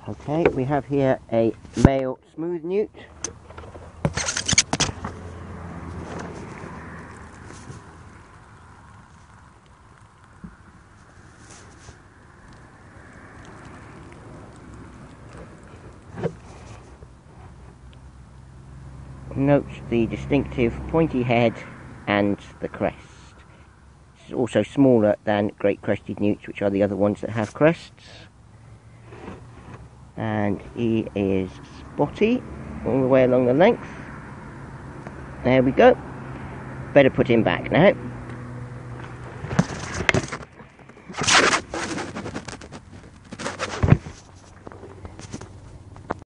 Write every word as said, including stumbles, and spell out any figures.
Okay, we have here a male smooth newt. Note the distinctive pointy head and the crest. This is also smaller than great crested newts, which are the other ones that have crests. And he is spotty all the way along the length. There we go. Better put him back now.